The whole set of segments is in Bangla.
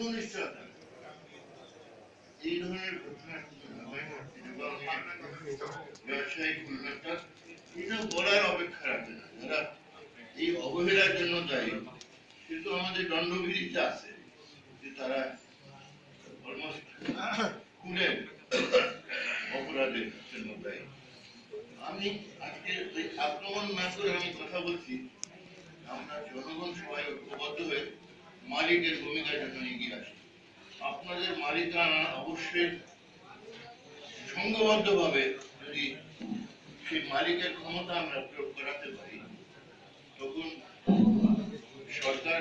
অনিশ্চয়তা এই ধরনের ঘটনা ব্যবসায়িক উন্নয়নটা এটা বলার অপেক্ষা রাখে না। যারা এই অবহেলার জন্য দায়ী কিন্তু আমাদের দণ্ডবিধিতে আছে যে তারা অলমোস্ট খুনের অপরাধের জন্য দায়ী। আমি আজকে ওই আক্রমণ না করে আমি কথা বলছি, আমরা জনগণ সবাই ঐক্যবদ্ধ হয়ে মালিকের ভূমিকার জন্য এগিয়ে আসি। আপনাদের মালিকানা অবশ্যই সংঘবদ্ধ ভাবে যদি সেই মালিকের ক্ষমতা আমরা প্রয়োগ করাতে পারি, তখন সরকার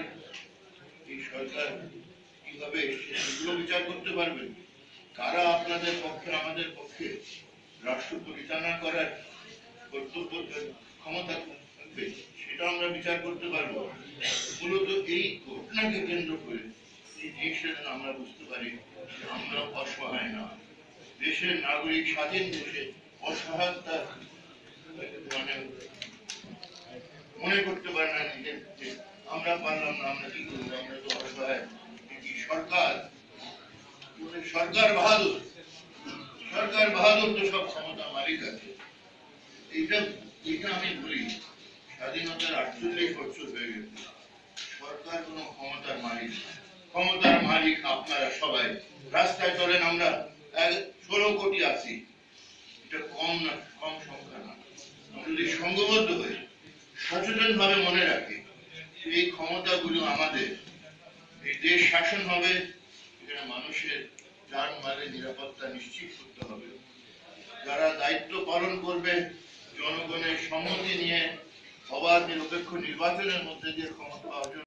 কিভাবে সেগুলো বিচার করতে পারবে, কারা আপনাদের পক্ষে আমাদের পক্ষে রাষ্ট্র পরিচালনা করার কর্তব্য ক্ষমতা থাকবে সেটা আমরা বিচার করতে পারবো। মূলত এই ঘটনাকে কেন্দ্র করে এই জিনিসটা যেন আমরা বুঝতে পারি আমরা অসহায় না। দেশের নাগরিক স্বাধীন দেশে অসহায়তা মানে মনে করতে পারে না নিজের, আমরা পারলাম না, আমরা কি করবো, আমরা তো অসহায়। সরকার বাহাদুর তো সব ক্ষমতা মালিক আছে। এইটা আমি বলি, স্বাধীনতার 48 বছর হয়ে গেছে, সরকার কোন ক্ষমতার মালিক। ক্ষমতার মালিক আপনারা সবাই। রাস্তায় চলেন, আমরা 16 কোটি আছি, এটা কম না, কম সংখ্যা না। যদি সংঘবদ্ধ হয়ে সচেতন ভাবে মনে রাখি এই ক্ষমতাগুলো আমাদের, এই দেশ শাসন হবে, এখানে মানুষের যান মালের নিরাপত্তা নিশ্চিত করতে হবে। যারা দায়িত্ব পালন করবে জনগণের সম্মতি নিয়ে অবাধ নিরপেক্ষ নির্বাচনের মধ্যে দিয়ে ক্ষমতা অর্জন